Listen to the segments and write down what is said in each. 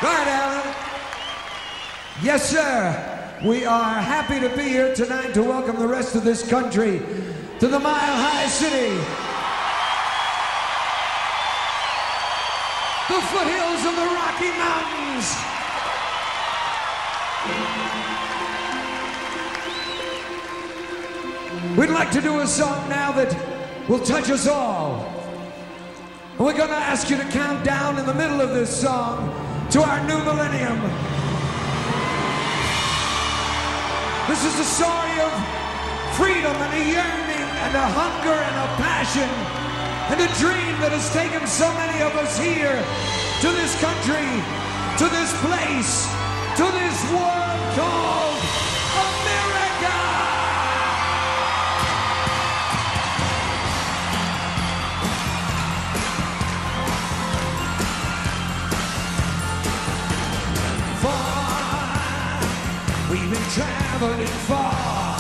Right, Alan? Yes, sir. We are happy to be here tonight to welcome the rest of this country to the Mile High City. The foothills of the Rocky Mountains. We'd like to do a song now that will touch us all. And we're gonna ask you to count down in the middle of this song to our new millennium. This is a story of freedom and a yearning and a hunger and a passion and a dream that has taken so many of us here to this country, to this place, to this world called America! We've been traveling far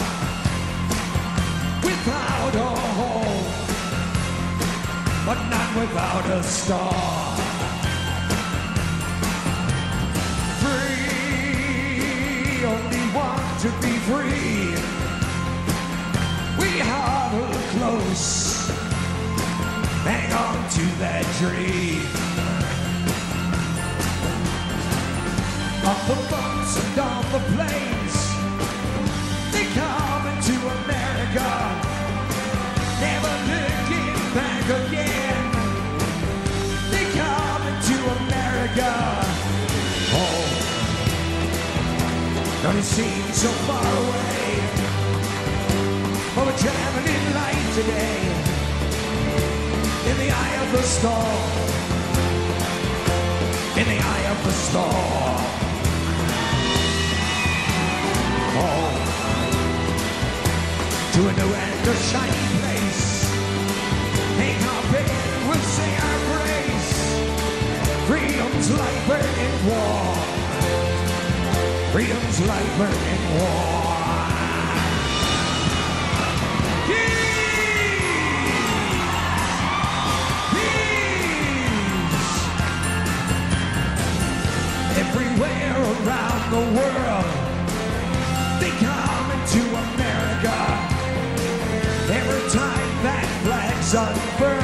without a home, but not without a star. Free, only want to be free. We huddle close, hang on to that dream. On the boats and on the planes, they come into America, never looking back again. They come into America. Oh, don't it seem so far away? But we're traveling light today, in the eye of the storm, in the eye of the storm. To a new and a shiny place, hang our bed, we'll say our grace. Freedom's like burning war. Freedom's like burning war. Peace! Everywhere around the world, they come into America. Every time that flag's unfurled,